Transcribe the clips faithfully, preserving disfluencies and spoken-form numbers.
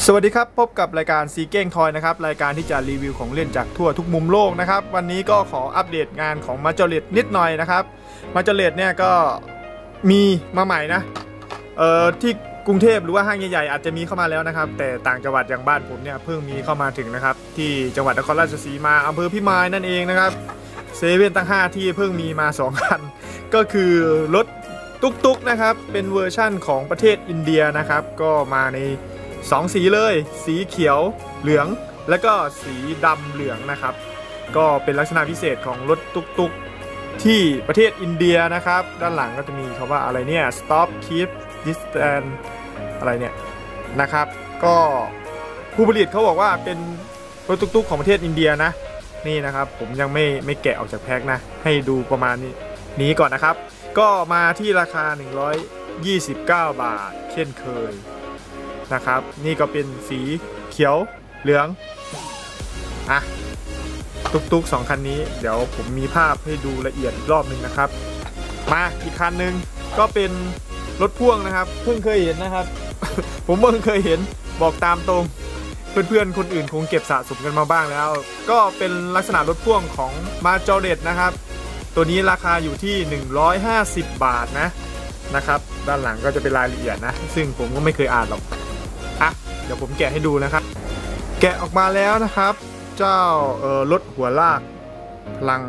สวัสดีครับพบกับรายการซีเก้งทอยนะครับรายการที่จะรีวิวของเล่นจากทั่วทุกมุมโลกนะครับวันนี้ก็ขออัปเดตงานของมาจอเลตนิดหน่อยนะครับมาจอเลตเนี่ยก็มีมาใหม่นะเอ่อที่กรุงเทพหรือว่าห้างใหญ่ๆอาจจะมีเข้ามาแล้วนะครับแต่ต่างจังหวัดอย่างบ้านผมเนี่ยเพิ่งมีเข้ามาถึงนะครับที่จังหวัดนครราชสีมาอำเภอพิมายนั่นเองนะครับเซเว่นตั้งห้าที่เพิ่งมีมาสองคันก็คือรถตุ๊กๆนะครับเป็นเวอร์ชั่นของประเทศอินเดียนะครับก็มาในสองสีเลยสีเขียวเหลืองและก็สีดำเหลืองนะครับก็เป็นลักษณะพิเศษของรถตุ๊กๆที่ประเทศอินเดียนะครับด้านหลังก็จะมีคำว่าอะไรเนี่ย stop keep distance อะไรเนี่ยนะครับก็ผู้ผลิตเขาบอกว่าเป็นรถตุ๊กๆของประเทศอินเดียนะนี่นะครับผมยังไม่ไม่แกะออกจากแพ็คนะให้ดูประมาณนี้นี้ก่อนนะครับก็มาที่ราคาหนึ่งร้อยยี่สิบเก้าบาทเช่นเคยนะครับนี่ก็เป็นสีเขียวเหลืองอ่ะตุ๊กๆสองคันนี้เดี๋ยวผมมีภาพให้ดูละเอียดอีกรอบหนึ่งนะครับมาอีกคันหนึ่งก็เป็นรถพ่วงนะครับเพิ่งเคยเห็นนะครับ ผมเพิ่งเคยเห็นบอกตามตรงเพื่อนๆคนอื่นคงเก็บสะสมกันมาบ้างแล้วก็เป็นลักษณะรถพ่วงของมาจอเลตนะครับตัวนี้ราคาอยู่ที่หนึ่งร้อยห้าสิบบาทนะนะครับด้านหลังก็จะเป็นรายละเอียดนะซึ่งผมก็ไม่เคยอ่านหรอกอ่ะเดี๋ยวผมแกะให้ดูนะครับแกะออกมาแล้วนะครับเจ้าเอ่อรถหัวลากพลัง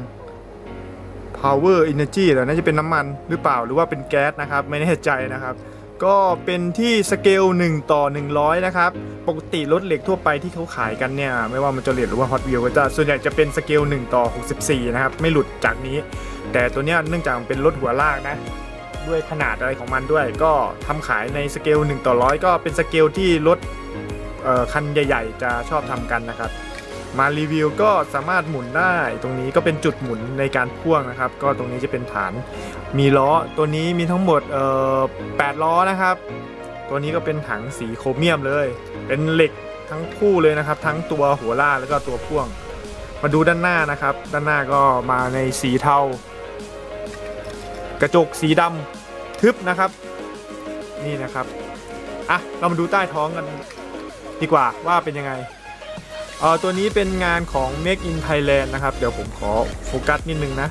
power energy หรือน่าจะเป็นน้ำมันหรือเปล่าหรือว่าเป็นแก๊สนะครับไม่แน่ใจนะครับก็เป็นที่สเกลหนึ่งต่อหนึ่งร้อยนะครับปกติรถเหล็กทั่วไปที่เขาขายกันเนี่ยไม่ว่ามันจะเลดหรือว่า Hot Wheels ก็จะส่วนใหญ่จะเป็นสเกลหนึ่งต่อหกสิบสี่นะครับไม่หลุดจากนี้แต่ตัวเนี้ยเนื่องจากเป็นรถหัวลากนะด้วยขนาดอะไรของมันด้วยก็ทำขายในสเกลหนึ่งต่อร้อยก็เป็นสเกลที่รถคันใหญ่ๆจะชอบทำกันนะครับมารีวิวก็สามารถหมุนได้ตรงนี้ก็เป็นจุดหมุนในการพ่วงนะครับก็ตรงนี้จะเป็นฐานมีล้อตัวนี้มีทั้งหมดเอ่อแปดล้อนะครับตัวนี้ก็เป็นถังสีโครเมียมเลยเป็นเหล็กทั้งคู่เลยนะครับทั้งตัวหัวลากแล้วก็ตัวพ่วงมาดูด้านหน้านะครับด้านหน้าก็มาในสีเทากระจกสีดำทึบนะครับนี่นะครับอ่ะเรามาดูใต้ท้องกันดีกว่าว่าเป็นยังไงเออตัวนี้เป็นงานของ Make in Thailand นะครับเดี๋ยวผมขอโฟกัสนิดนึงนะ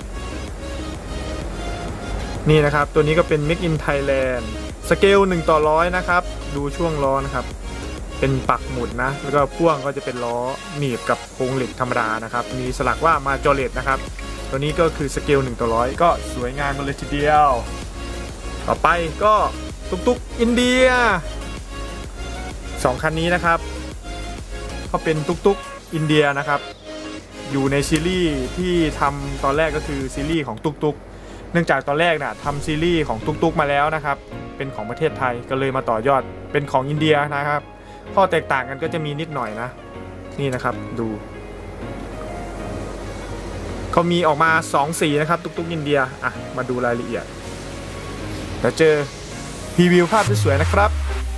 นี่นะครับตัวนี้ก็เป็น Make in Thailand สเกลหนึ่งต่อร้อยนะครับดูช่วงล้อนะครับเป็นปักหมุดนะแล้วก็พ่วงก็จะเป็นล้อหนีบกับโครงเหล็กธรรมดานะครับมีสลักว่ามาจอเลตนะครับตัวนี้ก็คือสเกลหนึ่งต่อร้อยก็สวยงามเลยทีเดียวต่อไปก็ตุ๊กๆอินเดียสองคันนี้นะครับก็เป็นตุ๊กๆอินเดียนะครับอยู่ในซีรีส์ที่ทำตอนแรกก็คือซีรีส์ของตุ๊กๆเนื่องจากตอนแรกน่ะทำซีรีส์ของตุ๊กๆมาแล้วนะครับเป็นของประเทศไทยก็เลยมาต่อยอดเป็นของอินเดียนะครับข้อแตกต่างกันก็จะมีนิดหน่อยนะนี่นะครับดูเขามีออกมาสองสีนะครับตุ๊กๆอินเดียอ่ะมาดูรายละเอียดเดี๋ยวเจอพรีวิวภาพสวยๆนะครับ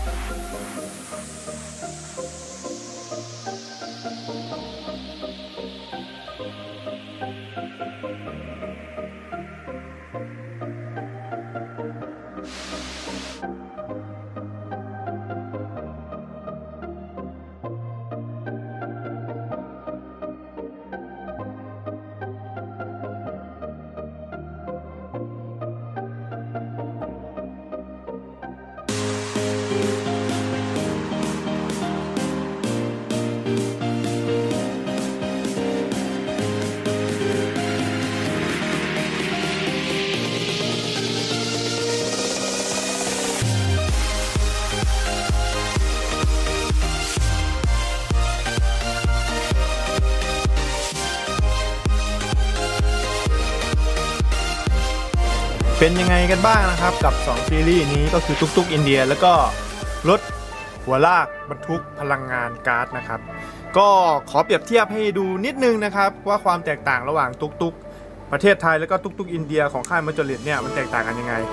เป็นยังไงกันบ้างนะครับกับสองซีรีส์นี้ก็คือตุ๊กๆอินเดียแล้วก็รถหัวลากบรรทุกพลังงานก๊าซนะครับก็ขอเปรียบเทียบให้ดูนิดนึงนะครับว่าความแตกต่างระหว่างตุ๊กๆประเทศไทยแล้วก็ตุ๊กๆอินเดียของค่ายมาจอเลตเนี่ยมันแตกต่างกันยังไง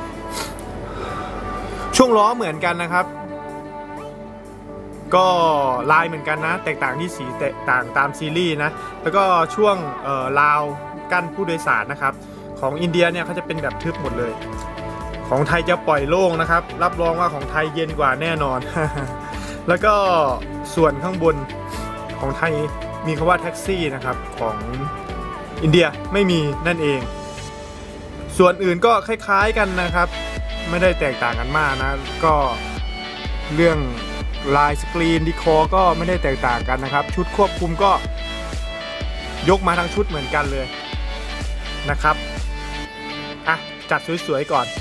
ช่วงล้อเหมือนกันนะครับก็ลายเหมือนกันนะแตกต่างที่สีแตกต่างตามซีรีส์นะแล้วก็ช่วงเอ่อราวกั้นผู้โดยสารนะครับของอินเดียเนี่ยเขาจะเป็นแบบทึบหมดเลยของไทยจะปล่อยโล่งนะครับรับรองว่าของไทยเย็นกว่าแน่นอนแล้วก็ส่วนข้างบนของไทยมีคำว่าแท็กซี่นะครับของอินเดียไม่มีนั่นเองส่วนอื่นก็คล้ายๆกันนะครับไม่ได้แตกต่างกันมากนะก็เรื่องลายสกรีนดีคอร์ก็ไม่ได้แตกต่างกันนะครับชุดควบคุมก็ยกมาทั้งชุดเหมือนกันเลยนะครับอ่ะจัดสวยๆก่อน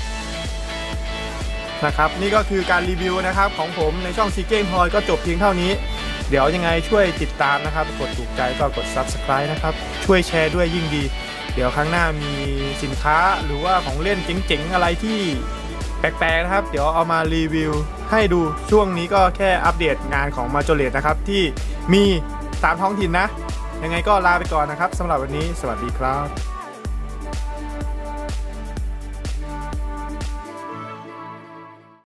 นะครับนี่ก็คือการรีวิวนะครับของผมในช่องซีเก้งทอยก็จบเพียงเท่านี้เดี๋ยวยังไงช่วยติดตามนะครับกดถูกใจก็กด ซับสไครบ์ นะครับช่วยแชร์ด้วยยิ่งดีเดี๋ยวครั้งหน้ามีสินค้าหรือว่าของเล่นเจ๋งๆอะไรที่แปลกๆนะครับเดี๋ยวเอามารีวิวให้ดูช่วงนี้ก็แค่อัปเดตงานของ Majorette นะครับที่มีตามท้องถิ่นนะยังไงก็ลาไปก่อนนะครับสำหรับวันนี้สวัสดีครับ